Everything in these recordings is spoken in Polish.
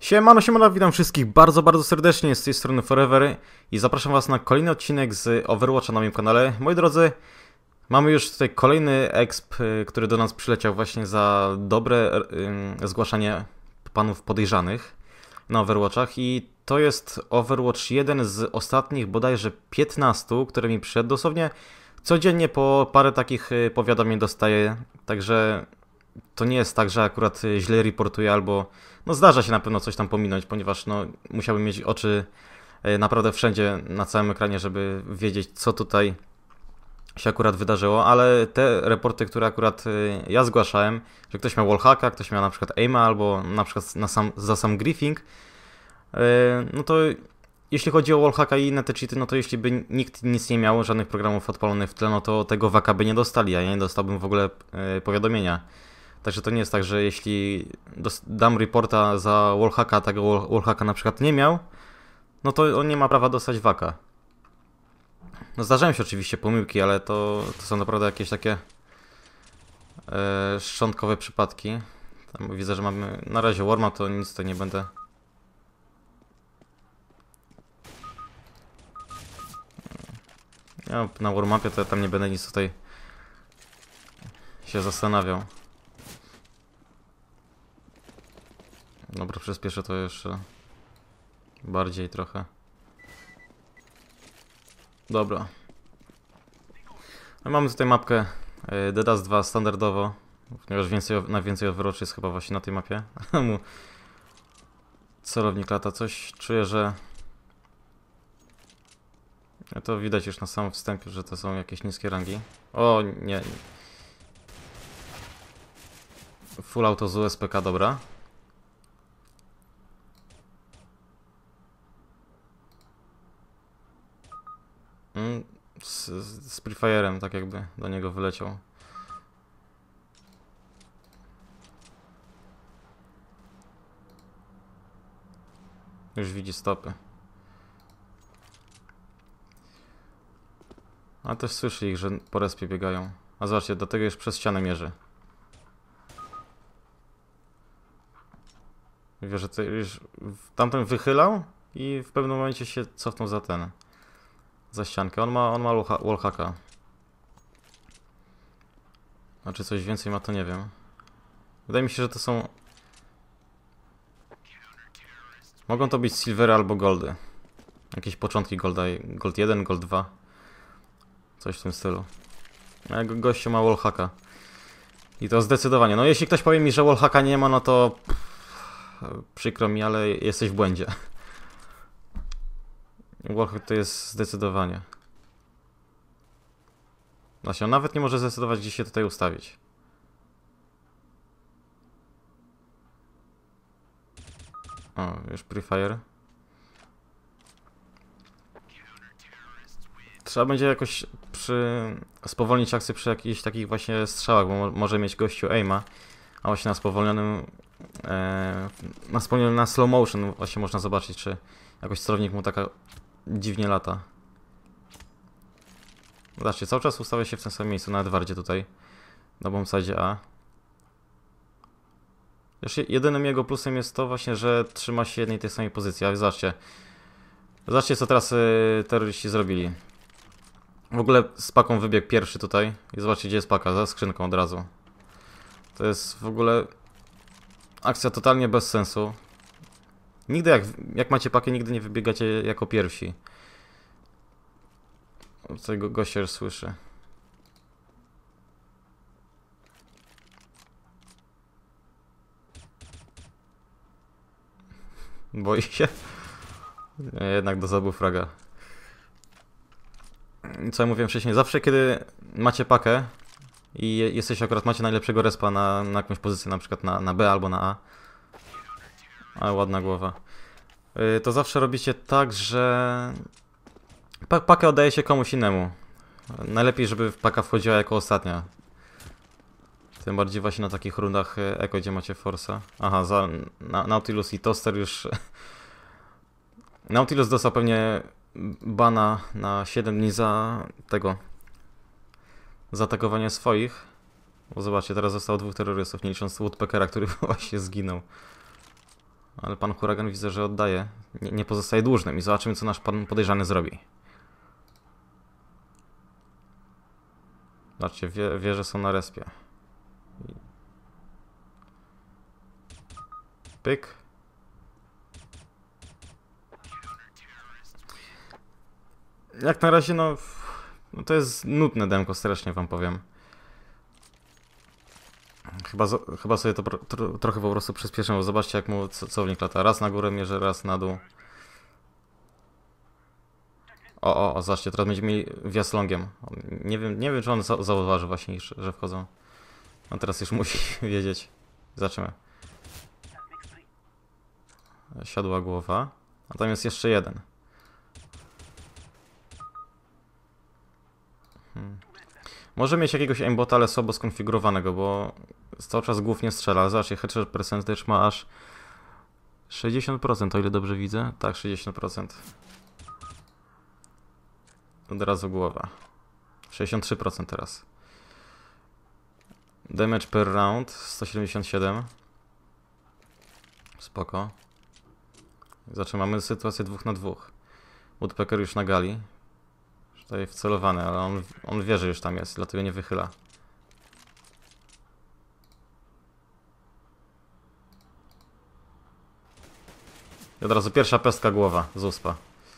Siemano, siemano, witam wszystkich bardzo serdecznie, z tej strony Forever i zapraszam was na kolejny odcinek z Overwatcha na moim kanale. Moi drodzy, mamy już tutaj kolejny exp, który do nas przyleciał właśnie za dobre zgłaszanie panów podejrzanych na Overwatchach i to jest Overwatch 1 z ostatnich bodajże 15, który mi przyszedł. Dosłownie codziennie po parę takich powiadomień dostaję, także to nie jest tak, że akurat źle reportuję albo no zdarza się na pewno coś tam pominąć, ponieważ no musiałbym mieć oczy naprawdę wszędzie na całym ekranie, żeby wiedzieć, co tutaj się akurat wydarzyło, ale te reporty, które akurat ja zgłaszałem, że ktoś miał wallhacka, ktoś miał na przykład aima albo na przykład za sam griefing, no to jeśli chodzi o wallhacka i inne te cheaty, no to jeśli by nikt nic nie miał, żadnych programów odpalonych w tle, no to tego waka by nie dostali, a ja nie dostałbym w ogóle powiadomienia. Także to nie jest tak, że jeśli dam reporta za wallhacka, tego wallhacka na przykład nie miał, no to on nie ma prawa dostać waka. No zdarzają się oczywiście pomyłki, ale to są naprawdę jakieś takie szczątkowe przypadki. Tam widzę, że mamy na razie warma, to nic tutaj nie będę. Ja na warmapie to ja tam nie będę nic tutaj się zastanawiał. Dobra, przyspieszę to jeszcze bardziej trochę. Dobra. Mamy tutaj mapkę The Dust 2 standardowo, ponieważ najwięcej Overwatch jest chyba właśnie na tej mapie. Celownik lata, coś czuję, że to widać już na samym wstępie, że to są jakieś niskie rangi. O nie. Full auto z USPK, dobra. Z Prefire'em tak jakby do niego wyleciał. Już widzi stopy. A też słyszy ich, że po respie biegają. A zobaczcie, do tego już przez ścianę mierzy. Wie, że to już tamten wychylał i w pewnym momencie się cofnął za ściankę. On ma wallhacka. A czy coś więcej ma, to nie wiem. Wydaje mi się, że to są... Mogą to być silvery albo goldy. Jakieś początki golda. Gold 1, gold 2. Coś w tym stylu. A gościu ma wallhacka. I to zdecydowanie. No jeśli ktoś powie mi, że wallhacka nie ma, no to... Przykro mi, ale jesteś w błędzie. Wallhack to jest zdecydowanie. Właśnie on nawet nie może zdecydować, gdzie się tutaj ustawić. O, już Prefire. Trzeba będzie jakoś spowolnić akcję przy jakichś takich właśnie strzałach, bo może mieć gościu aima, a właśnie na spowolnionym na slow motion właśnie można zobaczyć, czy jakoś celownik mu taka dziwnie lata. Zobaczcie, cały czas ustawia się w tym samym miejscu, nawet bardziej tutaj, na bombsite A. Jeszcze jedynym jego plusem jest to właśnie, że trzyma się jednej tej samej pozycji, a zobaczcie co teraz terroryści zrobili. W ogóle z paką wybiegł pierwszy tutaj i zobaczcie, gdzie jest paka, za skrzynką od razu. To jest w ogóle akcja totalnie bez sensu. Nigdy jak macie pakę, nigdy nie wybiegacie jako pierwsi. Tutaj gościa już słyszy. Boi się? Nie, jednak do zabu fraga. Co ja mówiłem wcześniej, zawsze kiedy macie pakę i macie najlepszego respa na jakąś pozycję, na przykład na B albo na A. Ale ładna głowa. To zawsze robicie tak, że pakę oddaje się komuś innemu. Najlepiej, żeby paka wchodziła jako ostatnia. Tym bardziej właśnie na takich rundach eko, gdzie macie forsa. Aha, Nautilus i Toaster już... Nautilus dostał pewnie bana na 7 dni za tego... zaatakowanie swoich. Bo zobaczcie, teraz zostało 2 terrorystów, nie licząc Woodpeckera, który właśnie zginął. Ale pan huragan widzę, że oddaje. Nie pozostaje dłużnym i zobaczymy, co nasz pan podejrzany zrobi. Zobaczcie, wie, że są na respie. Pyk. Jak na razie, no to jest nudne demko, strasznie wam powiem. Chyba sobie to trochę po prostu przyspieszę, bo zobaczcie, jak mu cownik lata. Raz na górę mierzy, raz na dół. O, zobaczcie, teraz będziemy mieli wjazd longiem. Nie wiem, czy on zauważy właśnie, że wchodzą. On teraz już musi wiedzieć. Zobaczymy. Siadła głowa. A tam jest jeszcze jeden. Może mieć jakiegoś aimbota, ale słabo skonfigurowanego, bo cały czas głów nie strzela. Zobaczcie, headshot percentage ma aż 60%, o ile dobrze widzę. Tak, 60%. Od razu głowa. 63% teraz. Damage per round 177. Spoko. Zaczynamy sytuację 2 na 2. Woodpecker już na gali. Tutaj wcelowany, ale on wie, że już tam jest, dlatego nie wychyla. I od razu pierwsza pestka głowa z uspa.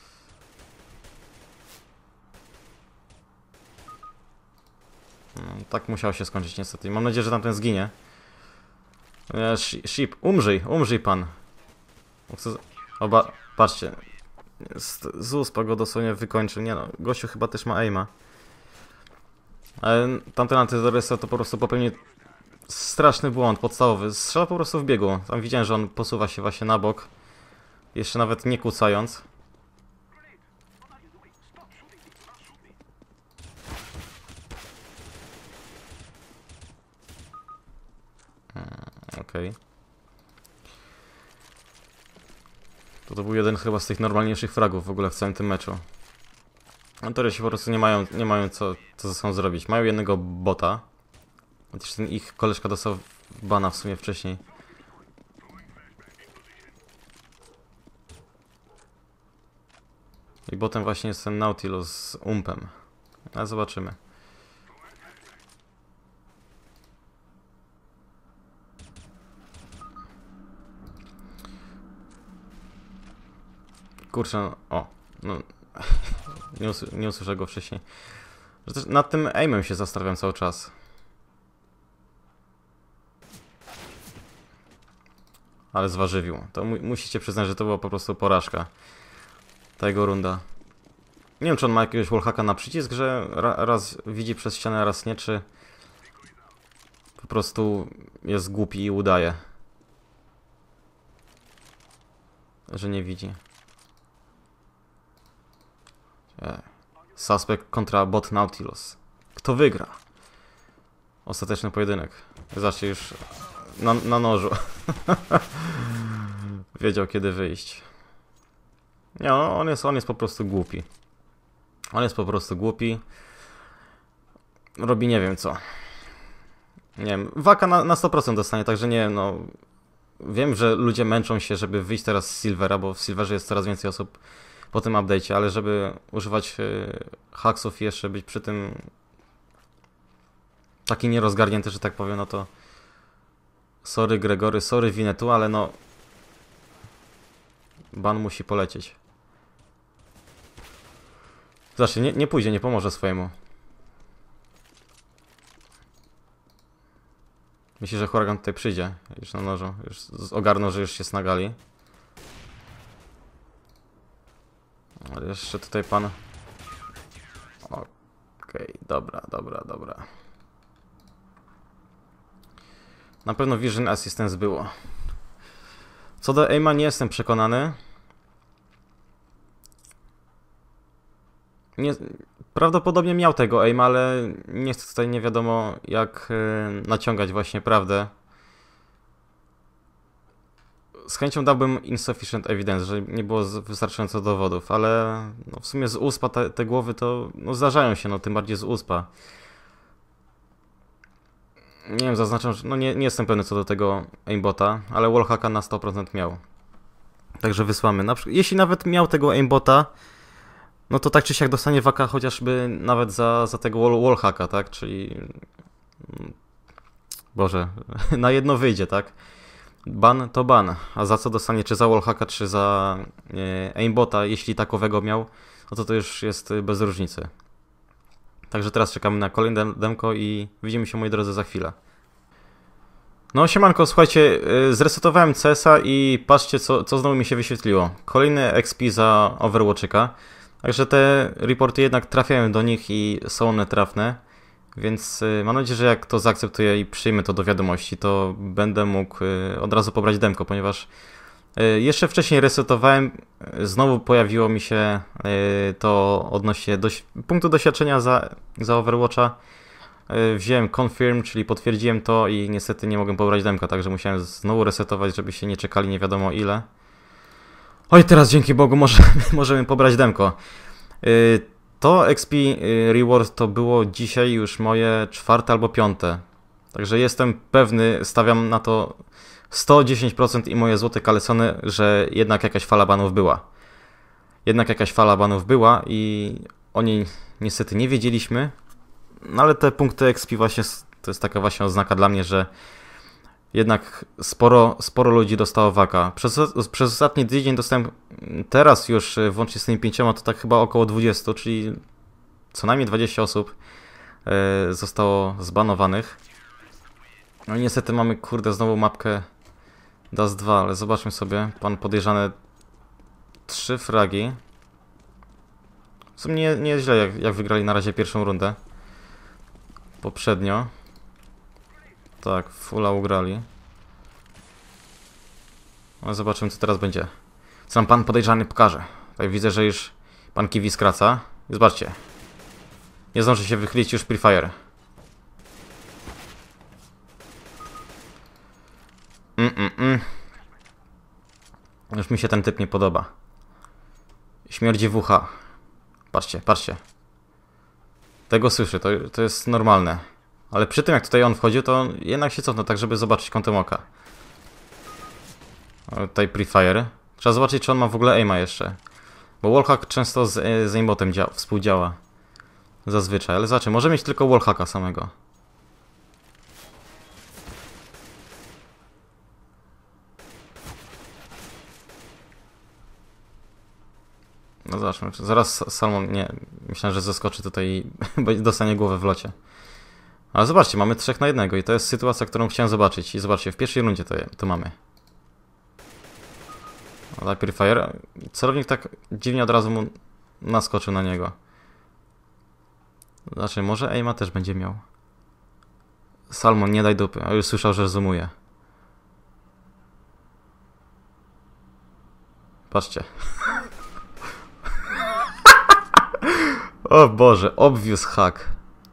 No, tak musiało się skończyć niestety. Mam nadzieję, że tamten zginie. Sheep, umrzyj pan. Patrzcie. Z uspa go dosłownie wykończył. Nie no, gościu chyba też ma aima. Ale tamten antyterrorysta to po prostu popełnił straszny błąd podstawowy. Strzela po prostu w biegu. Tam widziałem, że on posuwa się właśnie na bok. Jeszcze nawet nie kłócając. Okej. To był jeden chyba z tych normalniejszych fragów w ogóle w całym tym meczu. Antyterroryści po prostu nie mają co ze sobą zrobić. Mają jednego bota. Chociaż ten ich koleżka dostał bana w sumie wcześniej. I botem właśnie jest ten Nautilus z umpem. Ale zobaczymy. Kurczę, no, o. No, nie usłyszę go wcześniej. Że też nad tym aimem się zastanawiam cały czas. Ale zważywił. To musicie przyznać, że to była po prostu porażka. Ta jego runda. Nie wiem, czy on ma jakiegoś wallhacka na przycisk, że raz widzi przez ścianę, a raz nie, czy po prostu jest głupi i udaje, że nie widzi. Suspect kontra bot Nautilus. Kto wygra? Ostateczny pojedynek. Zobaczcie, już na nożu. Wiedział, kiedy wyjść. Nie, on jest po prostu głupi. On jest po prostu głupi. Robi nie wiem co. Nie wiem, waka na 100% dostanie, także nie wiem, no. Wiem, że ludzie męczą się, żeby wyjść teraz z Silvera, bo w Silverze jest coraz więcej osób po tym update'cie, ale żeby używać hacksów i jeszcze być przy tym taki nierozgarnięty, że tak powiem, no to sorry Gregory, sorry Winetu, ale no ban musi polecieć. Znaczy, nie pójdzie, nie pomoże swojemu. Myślę, że huragan tutaj przyjdzie już na nożu, już ogarnął, że już jest na gali. Ale jeszcze tutaj pan... Okej, dobra. Na pewno Vision Assistance było. Co do aima nie jestem przekonany. Prawdopodobnie miał tego aima, ale nie chcę tutaj nie wiadomo jak naciągać właśnie prawdę. Z chęcią dałbym insufficient evidence, że nie było wystarczająco dowodów, ale no w sumie z uspa te głowy to no zdarzają się, no tym bardziej z uspa. Nie wiem, zaznaczam, że no nie jestem pewny co do tego aimbota, ale wallhacka na 100% miał. Także wysłamy. Jeśli nawet miał tego aimbota, no to tak czy siak dostanie waka chociażby nawet za tego wallhacka, tak? Czyli... Boże, na jedno wyjdzie, tak? Ban to ban. A za co dostanie? Czy za wallhacka, czy za aimbota, jeśli takowego miał, no to już jest bez różnicy. Także teraz czekamy na kolejne demko i widzimy się, moi drodzy, za chwilę. No siemanko, słuchajcie, zresetowałem CS-a i patrzcie, co znowu mi się wyświetliło. Kolejny XP za Overwatchika. Także te reporty jednak trafiają do nich i są one trafne. Więc mam nadzieję, że jak to zaakceptuję i przyjmę to do wiadomości, to będę mógł od razu pobrać demko, ponieważ jeszcze wcześniej resetowałem, znowu pojawiło mi się to odnośnie punktu doświadczenia za Overwatcha. Wziąłem confirm, czyli potwierdziłem to i niestety nie mogłem pobrać demka, także musiałem znowu resetować, żeby się nie czekali nie wiadomo ile. Oj, teraz dzięki Bogu możemy pobrać demko. To XP Reward to było dzisiaj już moje 4. albo 5. Także jestem pewny, stawiam na to 110% i moje złote kalesony, że jednak jakaś fala banów była. Jednak jakaś fala banów była i o niej niestety nie wiedzieliśmy. No ale te punkty XP właśnie, to jest taka właśnie oznaka dla mnie, że jednak sporo ludzi dostało waka. Przez ostatni tydzień dostałem, teraz już włącznie z tymi 5, to tak chyba około 20, czyli co najmniej 20 osób zostało zbanowanych. No i niestety mamy, kurde, znowu mapkę Dust 2, ale zobaczmy sobie, pan podejrzany 3 fragi. W sumie nie jest źle, jak wygrali na razie pierwszą rundę. Poprzednio. Tak, fulla ugrali. Ale zobaczymy, co teraz będzie. Co nam pan podejrzany pokaże. Tutaj widzę, że już pan Kiwi skraca. I zobaczcie. Nie zdąży się wychylić już Prefire. Już mi się ten typ nie podoba. Śmierdzi w ucha. Patrzcie, patrzcie. Tego słyszę, to jest normalne. Ale przy tym, jak tutaj on wchodził, to jednak się cofnął, tak żeby zobaczyć kątem oka. Tutaj Prefire. Trzeba zobaczyć, czy on ma w ogóle aima jeszcze. Bo wallhack często z aimbotem współdziała. Zazwyczaj, ale zobaczmy, może mieć tylko wallhacka samego. No zobaczmy, zaraz Salmon, nie, myślałem, że zeskoczy tutaj i dostanie głowę w locie. Ale zobaczcie, mamy 3 na 1 i to jest sytuacja, którą chciałem zobaczyć. I zobaczcie, w pierwszej rundzie to mamy. No, Prefire. Celownik tak dziwnie od razu mu naskoczył na niego. Znaczy, może aima też będzie miał. Salmon, nie daj dupy. A już słyszał, że zoomuje. Patrzcie. O Boże, obvious hack.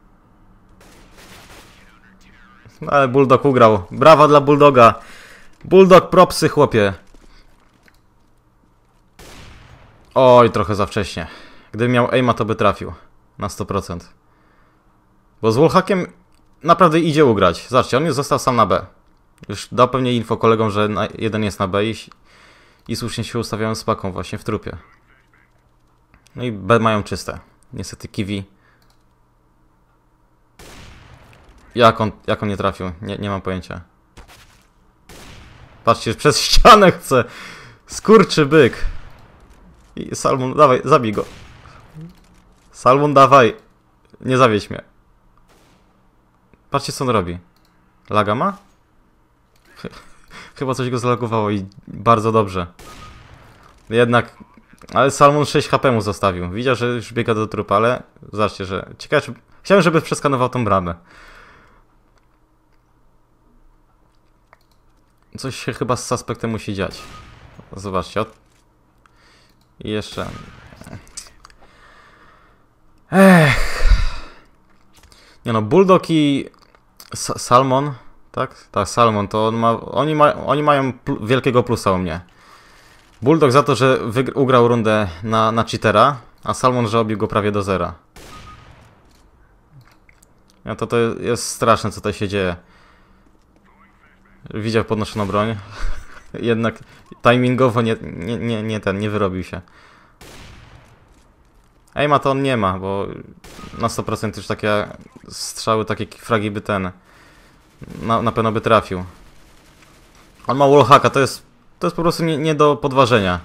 No, ale Bulldog ugrał. Brawa dla Bulldoga. Bulldog propsy, chłopie. Oj, trochę za wcześnie. Gdyby miał aima, to by trafił. Na 100%. Bo z wallhackiem naprawdę idzie ugrać. Zobaczcie, on już został sam na B. Już dał pewnie info kolegom, że jeden jest na B i słusznie się ustawiałem z paką właśnie w trupie. No i B mają czyste. Niestety Kiwi. Jak on nie trafił? Nie mam pojęcia. Patrzcie, przez ścianę chce. Skurczy byk. I Salmon, dawaj, zabij go. Salmon, dawaj. Nie zawiedź mnie. Patrzcie, co on robi. Laga ma? Chyba coś go zlagowało i bardzo dobrze. Jednak... Ale Salmon 6 HP mu zostawił. Widział, że już biega do trupa, ale... Zobaczcie, że... Ciekawe, chciałem, żeby przeskanował tą bramę. Coś się chyba z Suspektem musi dziać. Zobaczcie. I jeszcze... Nie no, Bulldog i... Salmon... Tak? Tak, Salmon, to oni mają wielkiego plusa u mnie. Bulldog za to, że ugrał rundę na cheatera, a Salmon, że obił go prawie do zera. No to jest straszne, co tutaj się dzieje. Widział podnoszoną broń. Jednak timingowo nie wyrobił się. Aima to on nie ma, bo na 100% już takie strzały, takie fragi by na pewno by trafił. On ma wallhacka, to jest po prostu nie do podważenia.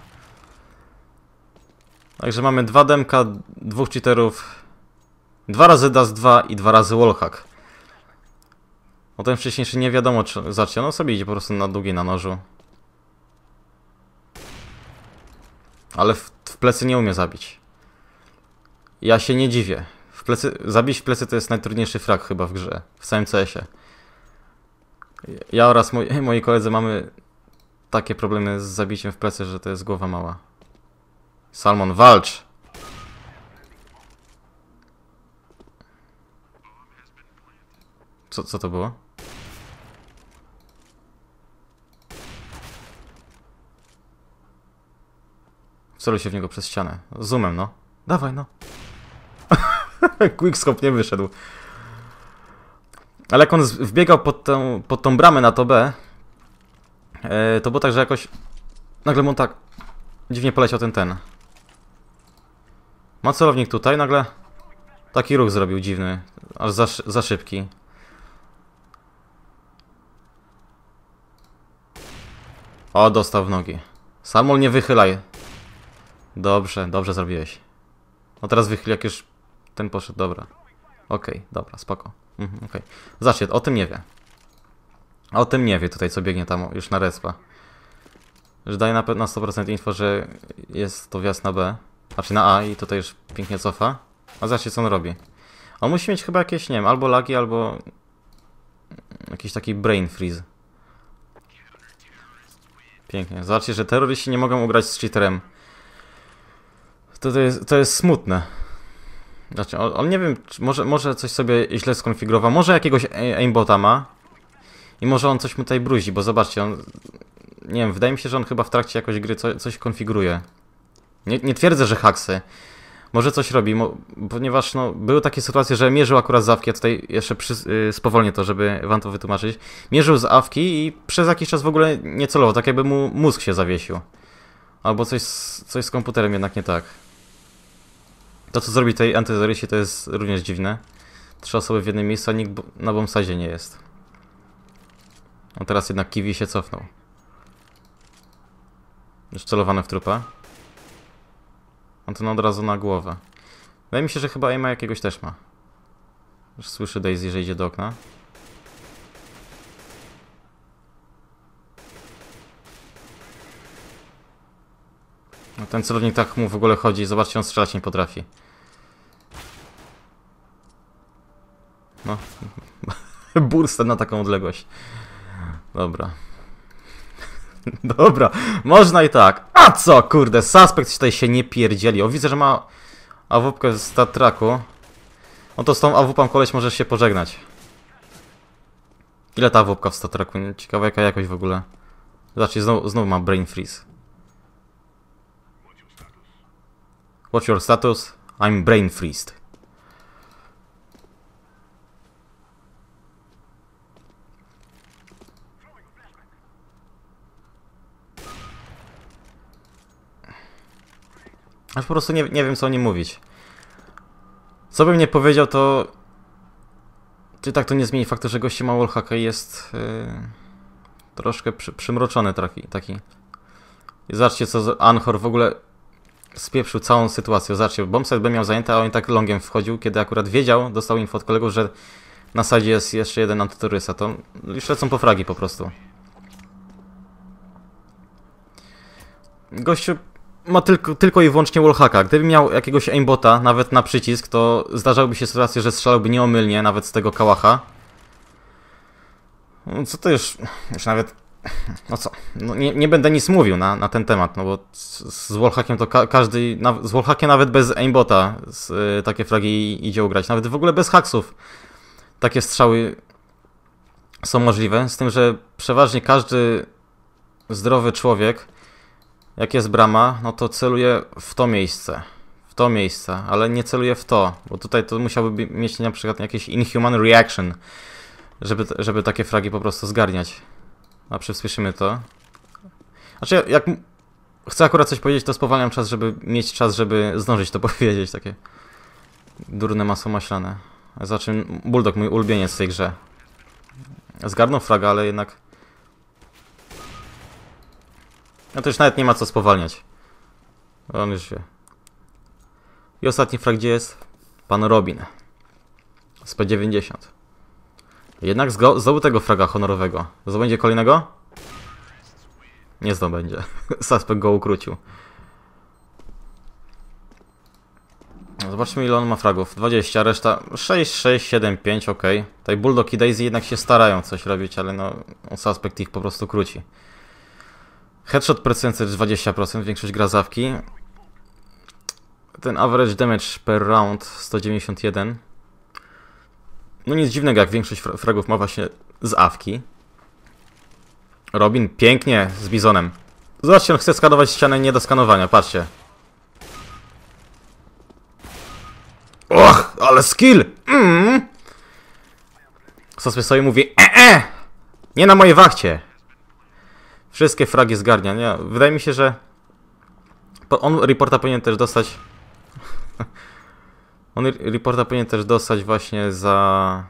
Także mamy 2 demka, 2 cheaterów, 2 razy Dust 2 i 2 razy wallhack. O ten wcześniejszy nie wiadomo, czy zacznie. On sobie idzie po prostu na długiej na nożu. Ale w plecy nie umie zabić. Ja się nie dziwię. Zabić w plecy to jest najtrudniejszy frag chyba w grze. W całym CS-ie. Ja oraz moi koledzy mamy takie problemy z zabiciem w plecy, że to jest głowa mała. Salmon, walcz! Co to było? Celuj się w niego przez ścianę. Zoomem, no. Dawaj, no. Quickscope nie wyszedł. Ale jak on wbiegał pod tą bramę na to B, to było tak, że jakoś nagle mu tak dziwnie poleciał ten. Ma celownik tutaj, nagle taki ruch zrobił dziwny, aż za szybki. O, dostał w nogi. Salmon, nie wychylaj. Dobrze zrobiłeś. No teraz wychyl, jak już ten poszedł, dobra. Okej, dobra, spoko. Okej. Zobaczcie, o tym nie wie. O tym nie wie tutaj, co biegnie tam już na respa. Że daje na 100% info, że jest to wjazd na B. Znaczy na A i tutaj już pięknie cofa. A zobaczcie, co on robi. On musi mieć chyba jakieś, nie wiem, albo lagi, albo jakiś taki brain freeze. Pięknie. Zobaczcie, że terroryści nie mogą ugrać z cheaterem. To jest smutne. Znaczy, on nie wiem, może coś sobie źle skonfigurował, może jakiegoś aimbota ma i może on coś mu tutaj bruzi, bo zobaczcie, on, nie wiem, wydaje mi się, że on chyba w trakcie jakoś gry coś konfiguruje. Nie twierdzę, że haksy. Może coś robi, ponieważ no, były takie sytuacje, że mierzył akurat z awki, ja tutaj jeszcze spowolnię to, żeby wam to wytłumaczyć. Mierzył z awki i przez jakiś czas w ogóle nie celował, tak jakby mu mózg się zawiesił. Albo coś z komputerem jednak nie tak. To, co zrobi tej antyterroryści, to jest również dziwne. 3 osoby w jednym miejscu, a nikt na bombsadzie nie jest. A teraz jednak Kiwi się cofnął. Już celowany w trupa. On to od razu na głowę. Wydaje mi się, że chyba aima jakiegoś też ma. Już słyszy Daisy, że idzie do okna. No ten celownik tak mu w ogóle chodzi. Zobaczcie, on strzelać nie potrafi. No. Burst na taką odległość. Dobra. Dobra, można i tak. A co, kurde, suspekt tutaj się nie pierdzieli. O, widzę, że ma AWP w stat tracku. No to z tą AWP koleś możesz się pożegnać. Ile ta AWP w stat tracku? Ciekawe jaka jakość w ogóle. Zobaczcie, znowu ma brain freeze. What's your status? I'm brain freezed. Aż po prostu nie wiem, co o nim mówić. Co bym nie powiedział, to... Czy tak to nie zmieni faktu, że gości ma wallhacka i jest... troszkę przymroczony taki. I zobaczcie, co Anchor w ogóle spieprzył całą sytuację. Zobaczcie, bombsite B miał zajęty, a on tak longiem wchodził, kiedy akurat wiedział, dostał info od kolegów, że na sadzie jest jeszcze jeden antyterrorysta. To już lecą po fragi po prostu. Gościu ma tylko i wyłącznie wallhacka. Gdyby miał jakiegoś aimbota, nawet na przycisk, to zdarzałyby się sytuacje, że strzelałby nieomylnie, nawet z tego kałacha. No, co to już nawet... No co? No, nie będę nic mówił na ten temat, no bo z wallhackiem to każdy... Z wallhackiem nawet bez aimbota takie fragi idzie ugrać. Nawet w ogóle bez haksów takie strzały są możliwe. Z tym, że przeważnie każdy zdrowy człowiek, jak jest brama, no to celuje w to miejsce. W to miejsce, ale nie celuje w to. Bo tutaj to musiałby mieć na przykład jakieś inhuman reaction, żeby takie fragi po prostu zgarniać. A przysłyszymy to. Znaczy, jak chcę akurat coś powiedzieć, to spowalniam czas, żeby mieć czas, żeby zdążyć to powiedzieć. Takie durne masło maślane. Za czym Bulldog, mój ulubieniec w tej grze. Zgarnął fraga, ale jednak... No to już nawet nie ma co spowalniać. On już wie. I ostatni frag gdzie jest? Pan Robin. Z P90. Jednak zdobył tego fraga honorowego. Zdobędzie kolejnego? Nie zdobędzie. Suspect go ukrócił. Zobaczmy ile on ma fragów. 20, reszta 6, 6, 7, 5, ok. Tutaj Bulldog i Daisy jednak się starają coś robić, ale no Suspect ich po prostu króci. Headshot percentage 20%, większość gra z awki. Ten average damage per round 191. No nic dziwnego, jak większość fragów ma właśnie z awki. Robin pięknie z bizonem. Zobaczcie, on chce skanować ścianę nie do skanowania, patrzcie. Och, ale skill! Suspect sobie mówi nie na mojej wachcie. Wszystkie fragi zgarnia, nie? Wydaje mi się, że on reporta powinien też dostać. On reporta powinien też dostać właśnie za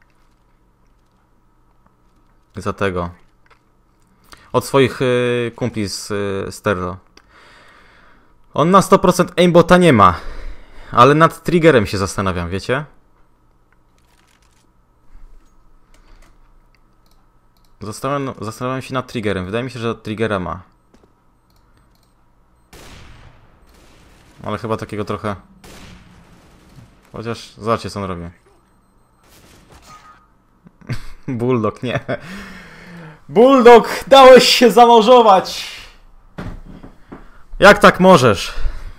tego. Od swoich kumpli z Sterlo. On na 100% aimbota nie ma. Ale nad triggerem się zastanawiam, wiecie? Zastanawiam się nad triggerem. Wydaje mi się, że od triggera ma. Ale chyba takiego trochę... Chociaż zobaczcie co on robi. Bulldog, nie. Bulldog, dałeś się zamorzować! Jak tak możesz?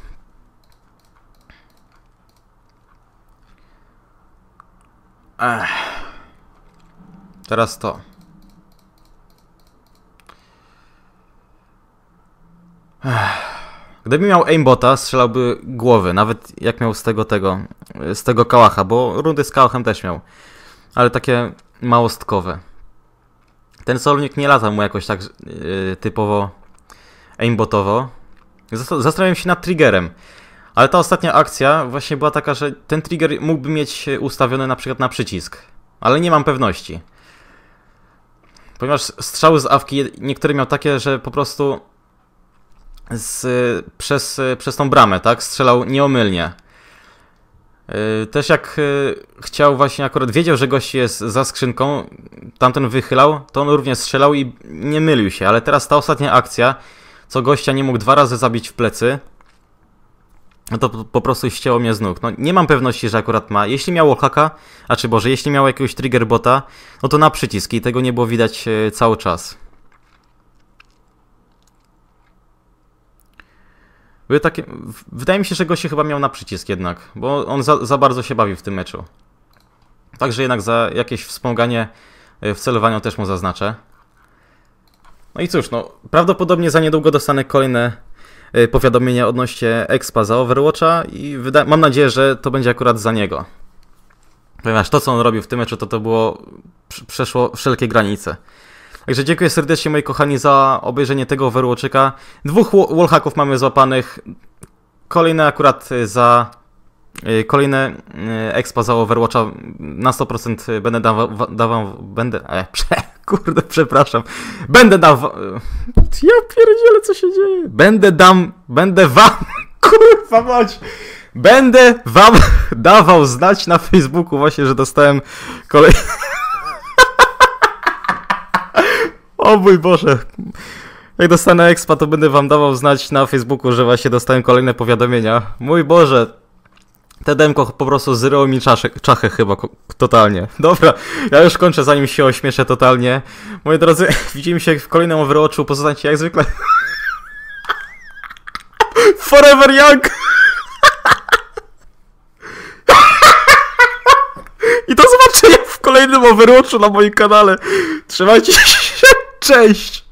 Teraz to. Gdyby miał aimbota, strzelałby głowy, nawet jak miał z tego kałacha, bo rundy z kałachem też miał. Ale takie małostkowe. Ten solnik nie lata mu jakoś tak typowo aimbotowo. Zastanawiam się nad triggerem. Ale ta ostatnia akcja właśnie była taka, że ten trigger mógłby mieć ustawiony na przykład na przycisk. Ale nie mam pewności. Ponieważ strzały z awki niektóre miał takie, że po prostu przez tą bramę, tak? Strzelał nieomylnie. Też jak chciał właśnie akurat, wiedział, że gość jest za skrzynką, tamten wychylał, to on również strzelał i nie mylił się. Ale teraz ta ostatnia akcja, co gościa nie mógł 2 razy zabić w plecy, no to po prostu ścięło mnie z nóg. No nie mam pewności, że akurat ma. Jeśli miał wallhacka, jeśli miał jakiegoś trigger bota, no to na przycisk i tego nie było widać cały czas. Wydaje mi się, że gość chyba miał na przycisk jednak, bo on za bardzo się bawił w tym meczu. Także jednak za jakieś wspomaganie w celowaniu też mu zaznaczę. No i cóż, no prawdopodobnie za niedługo dostanę kolejne powiadomienia odnośnie expa za Overwatcha i mam nadzieję, że to będzie akurat za niego. Ponieważ to, co on robił w tym meczu, to było... przeszło wszelkie granice. Także dziękuję serdecznie, moi kochani, za obejrzenie tego Overwatchika. 2 wallhacków mamy złapanych. Kolejne akurat za... Kolejne expa za Overwatcha na 100% będę dawał... Kurde, przepraszam. Będę dawał... Ja pierdzielę, co się dzieje. Będę wam... Kurwa mać. Będę wam dawał znać na Facebooku właśnie, że dostałem kolejny... O mój Boże. Jak dostanę expa, to będę wam dawał znać na Facebooku, że właśnie dostałem kolejne powiadomienia. Mój Boże. Te demko po prostu zryło mi czachę chyba totalnie. Dobra, ja już kończę, zanim się ośmieszę totalnie. Moi drodzy, widzimy się w kolejnym Overwatchu. Pozostańcie jak zwykle. Forever Young! I do zobaczenia w kolejnym Overwatchu na moim kanale. Trzymajcie się, cześć!